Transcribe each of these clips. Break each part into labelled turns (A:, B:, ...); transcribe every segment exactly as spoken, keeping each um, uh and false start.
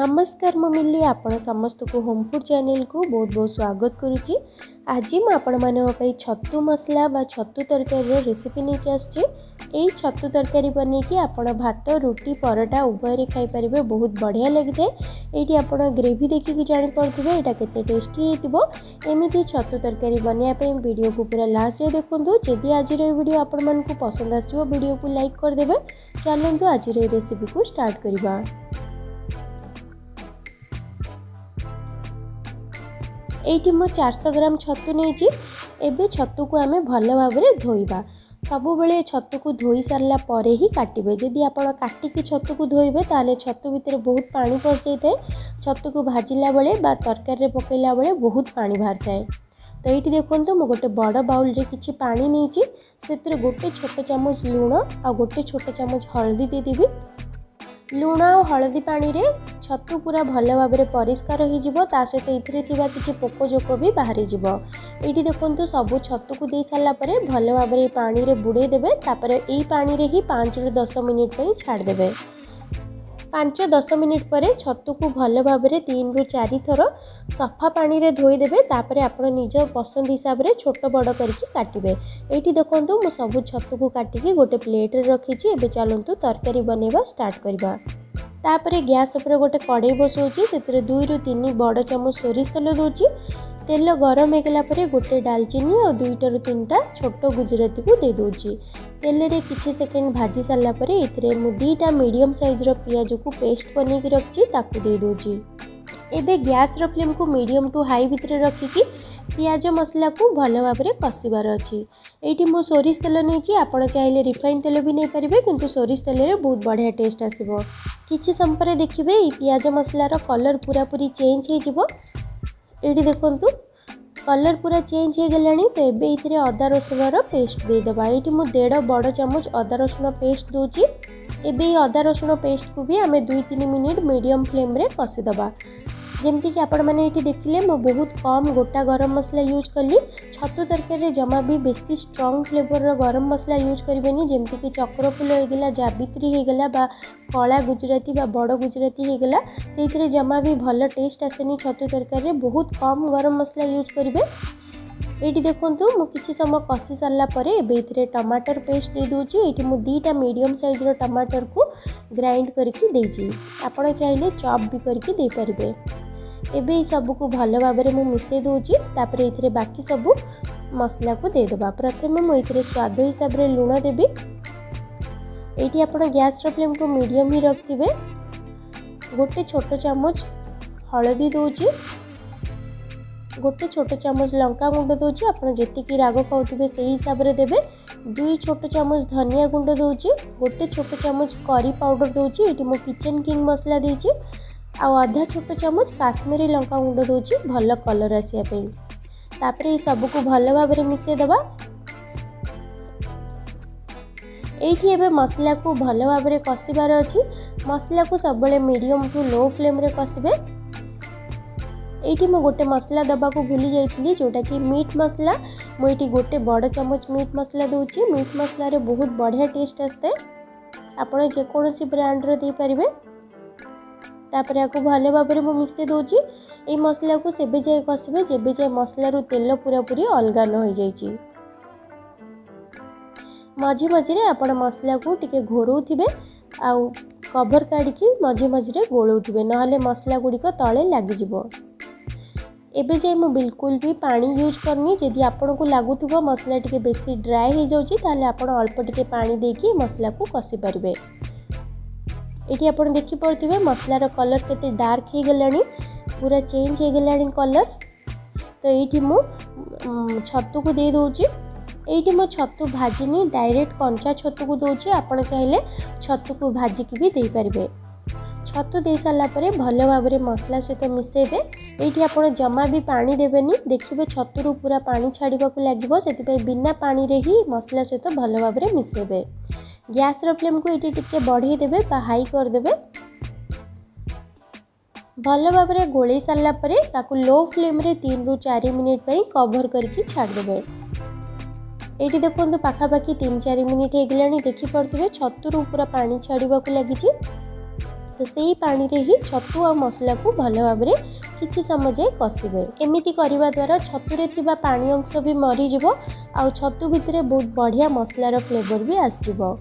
A: नमस्कार मु मिली आपण समस्त को होम फूड चैनल को बहुत बहुत स्वागत करुच्ची। आज मुझे आपण मानी छतु मसला बा छतु तरकारी रेसिपी नहीं आसची। यही छतु तरकारी बनईकि आपण भात रुटी परोटा उभय खाई पारे, बहुत बढ़िया लगी है। ये आप ग्रेवी देखिए जापे यहाँ के टेस्टी होती। एमती छतु तरकारी बनवाई वीडियो को पूरा लास्ट देखूँ। जदि आज वीडियो आपण मानक पसंद आसो वीडियो को लाइक करदे। चलतु आज रेसिपी को स्टार्ट करवा। एठी मो चार सौ ग्राम छतु नहीं। एबे छतु को आमे भल भाव धोइबा। सबु बेले छतु को धोई सारला परे ही काटिबे। जदि आपण काटिकी छतु को धोइबे ताले छतु भितर बहुत पानी पस जाए। छतु को भाजिला बेले बा तरकारी पकेला बेले बहुत पानी बाहर जाए। तो ये देखो मु गोटे बड़ बाउल रे किछि पानी नहीं। से गोटे छोट चामच लुण आ गोटे छोट चामच हल्दी देदेवी। लुण और हलदी पानी रे छतु पूरा भल भाव परिष्कार हो सहित ये किसी पोकजोक भी बाहरी जीव। ये देखो सबू छतु को दे सारा भल भाव पानी रे बुड़े देबे। तापर यही पानी रे ही पाँच रु दस मिनिट पर छाड़देवे। पाँच दस मिनिट पर छतु को भल भाव तीन रु चार थर सफा पानी रे धोईदेवे। तापर आपण निज पसंद हिसाब से छोट बड़ करके काटिबे। ये देखो मु सबू छतु को काटिकी गोटे प्लेट रे रखी। एबे चलतु तरकारी बनैबा स्टार्ट करबा। तापर गैस उपर गोटे कड़ाई बसाऊँगी। से दुई रु तीन बड़ चामच सोरिष तेल दूची। तेल गरम होगला गोटे डालचीनी और दुईटा रु तीन टा छोट गुजराती को दे दूची। तेल रे किछि सेकेंड भाजी सारा पर ये दुईटा मीडियम साइज रो पियाज को पेस्ट बनैकी रखी ताकू दे दूची। एबे गैस रो फ्लेम को मीडियम टू हाई भितर रखिकी पियाज मसला को भल भाव में कषिबार अच्छी। ये मु सोरिष तेल नहीं। आपड़ चाहिए रिफाइन तेल भी नहीं पारे, किंतु सोरिष तेल रे बहुत बढ़िया टेस्ट आसो। किछि समय पर देखिए ये पियाज मसलार कलर पूरा पूरी चेंज हो। ये देखु कलर पूरा चेंज हो गलानी। तो ये ये अदा रसुण पेस्ट देदेबा। ये मुझे डेढ़ बड़ चामच अदा रसुण पेस्ट दूची। एबे अदा रसुण पेस्ट को भी आम दुई तीन मिनिट मीडियम फ्लेम रे कषिदबा। जमती कि आपण मैंने ये देखिले मु बहुत कम गोटा गरम मसला यूज कली। छतु तरकारी जमा भी बेसी स्ट्रॉन्ग फ्लेवर रो गरम मसला यूज करेंगे। जमती कि चक्रफूल होगला, जावित्री होगला, बा कला गुजराती बा बड़ गुजराती होगला, से जमा भी भल टेस्ट आसेनी। छतु तरकारी बहुत कम गरम मसला यूज करेंगे। ये देखु मु किछि समय कषि सारा पर ये टमाटर पेस्ट दे दूची। ये मु दीटा मीडियम साइज रो टमाटर को ग्राइंड करके देजी। आपण चाहिए चॉप भी करके दे पारिबे। एबे सबू को भल भाव में मिसई दूची। तापर ये बाकी सबू मसला को देदेबा। प्रथम मुझे स्वाद हिसाब से लुण देवी। ये आप गैस फ्लेम को मीडियम ही रखिए। गोटे छोट चामच हलदी दूची। गोटे छोट चामच लंका गुंड दूची। आपड़ जी राग खाऊे से हिसाब से देवे। दुई छोट चामच धनिया गुंड दूची। गोटे छोट चामच करी पाउडर दूची। ये मो किचन किंग मसला देची। आउ आधा छोट चामच काश्मीरी लंका गुंड दूची भल कलर आसापी। तापर ये सबू को भल भाव में मिसई दबा। ये मसला को भल भाव में कषिबार अच्छी। मसला को सब मीडियम टू लो फ्लेम रे कषिबे। ये मु गोटे मसला दबा को भूली जाइए जोटा कि मीट मसला। मुझे गोटे बड़ चामच मीट मसला दूची। मीट मसला रे बहुत बढ़िया टेस्ट आसते। आपड़ जेकोसी ब्रांड रो दे पारिबे। तापर या भल भाव में मिसई दूची। ये मसला को सेबे जाए कषिबे जेबे जाए मसला रू तेल पूरा पूरी अलग न हो जाइए। मझे मझे आप मसला को टिके घोरौथिबे आउ कवर काढ़ी मझे मझे गोलौथिबे, नहले मसला गुड़िक तले लगिजिवो। एबे जाए मु बिल्कुल भी पानी यूज करनी। जदि आपन को लागुथुबो मसला टिके बेसी ड्राई हो जाउची ताले आपण अल्प टिके पानी देकी मसला को कषि पारिबे। ये आप देखी पड़े मसलार कलर केते डार्क हो गलानी, पूरा चेंज हो गलानी कलर। तो ये मु छतु को दे दूची। ये मो छतु भाजिनी, डायरेक्ट कंचा छतु को दूची। आपड़ चाहिए छतु को भाजिकी भी दे पारिबे। छतु दे सारा पर भल भाव में मसला सहित मिसेबे। ये आप जमा भी पानी देवेनी। देखिए छतुरु पूरा पानी छाड़ा लगे, से बिना पानी रे ही मसला सहित भल भाव में मिसेबे। गैस रो फ्लेम को ये टिके बढ़े देबे बा हाई कर देबे। भल भाव में गोले सारा पर ताकू लो फ्लेम रे तीन रु चार मिनिट पर कवर करके छाड़ देबे। ये देखो पाखापाखि तीन चार मिनिट हो गलानी। देखी पड़े छतुरु पूरा पानी छाड़ा लगी। तो सेही पानी रे ही छतु और मसला को भल भाव में किछि समय जाए कषिबे। एमिति करिबा द्वारा छतुरे थिबा पानी अंश भी मरीजिवो आ छतु भितर बहुत बढ़िया मसलार फ्लेवर भी आसीबो।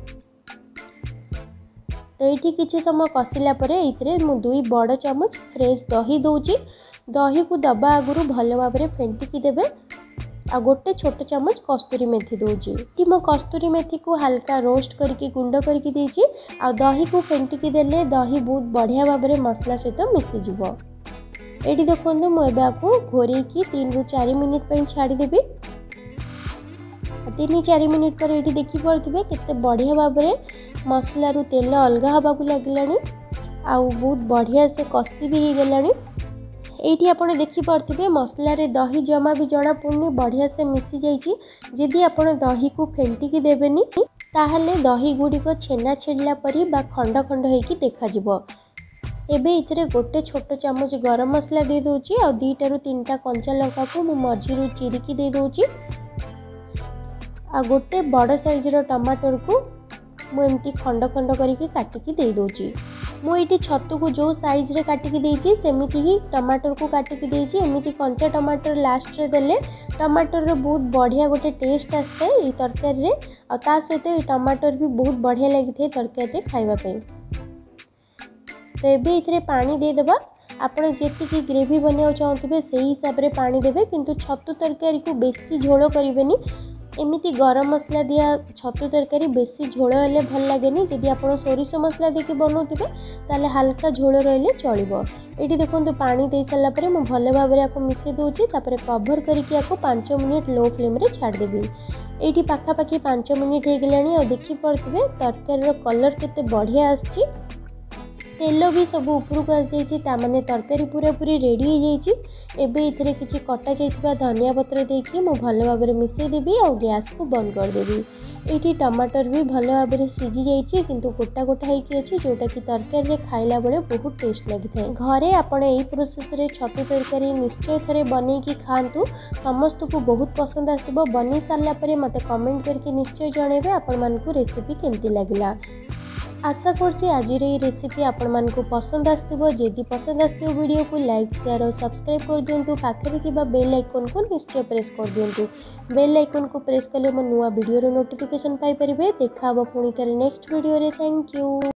A: तो ये किछि समय कषिला परे एइथिरे मु दुई बड़ चमच फ्रेश दही दउची। दही को दबा आगुरु भल भाव में फेंटिकी देबे आ गोटे छोट चमच कस्तूरी मेथी दउची। कि मो कस्तूरी मेथी को हल्का रोस्ट करके गुंड करके देइची आ दही को फेंटिकी देले दही बहुत बढ़िया भाव में मसला सहित मिसी जिवो। एटी देखंतु मु एबा को घोरेकी तीन रु चार मिनिट पई छाड़ी देबी। तीन चार मिनिट पर ये देखी पारे केते बढ़िया भाव में मसला रू तेल अलग हवा को लगिलानी आउ बहुत बढ़िया से कषि भी हो गलानी। एठी आपण देखि पारथिबे मसला रे दही जमा भी जणा पुनी बढ़िया से मिसी जाइछि। जदि आपण दही को फेंटिकी देबेनी ताहले दही गुड़िक छेना छेड़ला परी बा खंड खंड होइकी देखा जिवो। एबे इथिरे गोटे छोट चमच गरम मसला दे दोची आ दीटा रु तीनटा कंचा लंका को मु मझिरु चिरिकी दे दोची आ गोटे बड़ साइजर टमाटर को मुझे खंड खंड करके काटिकी दे दोची। मु ये छतु को जो साइज रे काटिकी देइची सेमिति ही टमाटर को काटिकी देइची। एमिति कंचा टमाटर लास्ट रे देले टमाटर रे बहुत बढ़िया गोटे टेस्ट आसते ये तरकारी रे आ ता सहित ये टमाटर भी बहुत बढ़िया लगी थे तरकारी रे खाइबा पे। तो एबे इथरे पानी दे देबा। आपण जेतिकी ग्रेवी बनिया चाहथिबे सेही हिसाब रे पानी देबे किंतु छतु तरकारी को बेसी झोल करिवेनी। एमिति गरम मसला दिया छतु तरकारी बेसी झोल हेले भल लागेनी। जदि आपण सोरिष मसला देके बनौथिबे ताले हल्का झोल रहले चलिबो। एठी देखंतु पानी दे साला परे मु भले भाबरे याको मिसे दोची तापरे कवर करके याको पाँच मिनिट लो फ्लेम रे छाड़ देबी। एठी पाखा पाखी पाँच मिनिट हे गेलानी आ देखि परथिबे तरकारी रो कलर केते बढ़िया आछि। तेल भी सब उपरक आसी ताने तरकारी पूरा पूरी रेडी हो जाइए। एबे इथिरे किछि कटा जाइथिबा धनिया पत्र देकी मु भल भाव में मिसई देबी और गैस को बंद कर देबी। एठी टमाटर भी भल भाव में सीझी जाइए किंतु गोटा गोटा होइकी अछि जोटा कि तरकारी रे खाइला बेले बहुत टेस्ट लगी थाए। घरे आपण एई प्रोसेस रे छतु तरकारी निश्चय थरे बनेकी खांतु समस्त को बहुत पसंद आसीबो। बनी सारला परे मते कमेंट करके निश्चय जणेबे आपण मानकु रेसिपी केमती लागिला। आशा करछि आज ये रेसिपी आपण मानकु पसंद आस्तिबो। जदि पसंद आस्तिबो वीडियो को लाइक शेयर और सब्सक्राइब कर दियंतु। पाखरे थिबा बेल आइकन को निश्चय प्रेस कर दियंतु। बेल आइकन को प्रेस कले मो नुआ वीडियो रो नोटिफिकेशन पाई परिबे। देखा हबो पुणी थरे नेक्स्ट वीडियो रे। Thank you.